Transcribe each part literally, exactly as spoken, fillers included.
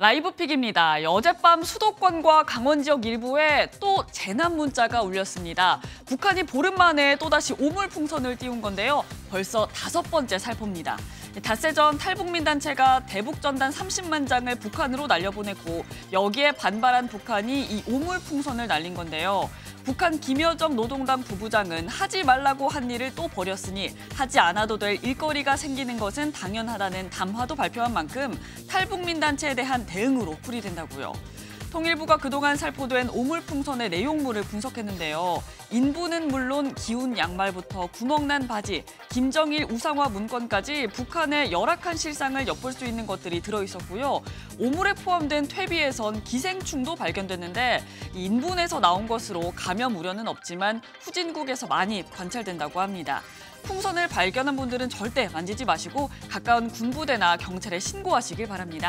라이브 픽입니다. 어젯밤 수도권과 강원 지역 일부에 또 재난 문자가 울렸습니다. 북한이 보름 만에 또다시 오물풍선을 띄운 건데요. 벌써 다섯 번째 살포입니다. 닷새 전 탈북민 단체가 대북전단 삼십만 장을 북한으로 날려보냈고 여기에 반발한 북한이 이 오물풍선을 날린 건데요. 북한 김여정 노동당 부부장은 하지 말라고 한 일을 또 벌였으니 하지 않아도 될 일거리가 생기는 것은 당연하다는 담화도 발표한 만큼 탈북민 단체에 대한 대응으로 풀이된다고요. 통일부가 그동안 살포된 오물풍선의 내용물을 분석했는데요. 인부는 물론 기운 양말부터 구멍난 바지, 김정일 우상화 문건까지 북한의 열악한 실상을 엿볼 수 있는 것들이 들어있었고요. 오물에 포함된 퇴비에선 기생충도 발견됐는데 인분에서 나온 것으로 감염 우려는 없지만 후진국에서 많이 관찰된다고 합니다. 풍선을 발견한 분들은 절대 만지지 마시고 가까운 군부대나 경찰에 신고하시길 바랍니다.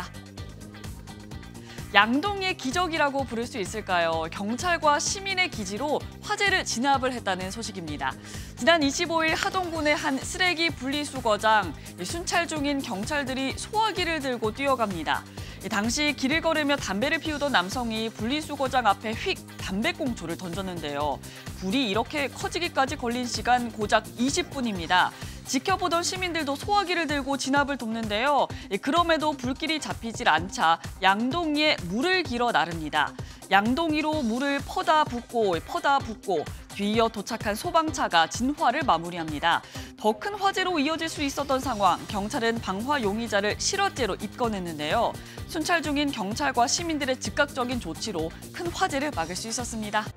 양동이의 기적이라고 부를 수 있을까요? 경찰과 시민의 기지로 화재를 진압을 했다는 소식입니다. 지난 이십오일 하동군의 한 쓰레기 분리수거장, 순찰 중인 경찰들이 소화기를 들고 뛰어갑니다. 당시 길을 걸으며 담배를 피우던 남성이 분리수거장 앞에 휙 담배꽁초를 던졌는데요. 불이 이렇게 커지기까지 걸린 시간 고작 이십 분입니다. 지켜보던 시민들도 소화기를 들고 진압을 돕는데요. 그럼에도 불길이 잡히질 않자 양동이에 물을 길어 나릅니다. 양동이로 물을 퍼다 붓고 퍼다 붓고 뒤이어 도착한 소방차가 진화를 마무리합니다. 더 큰 화재로 이어질 수 있었던 상황, 경찰은 방화 용의자를 실화죄로 입건했는데요. 순찰 중인 경찰과 시민들의 즉각적인 조치로 큰 화재를 막을 수 있었습니다.